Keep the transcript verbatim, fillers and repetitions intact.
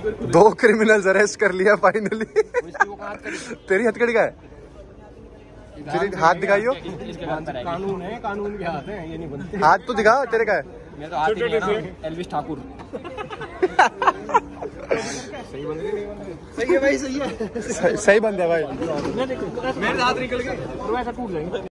दो criminals arrest कर लिया फाइनली। तेरी हथकड़ी का है, हाथ दिखाइयो। कानून है, कानून के हाथ है, ये नहीं बनते। हाथ तो दिखा, तेरे का है। मैं तो हाथ ही नहीं है ना, एल्विस ठाकुर। सही बंद नहीं बंद सही है भाई, सही है, सही बंद है भाई। मेरे हाथ निकल गए और वैसा टूट जाएंगे।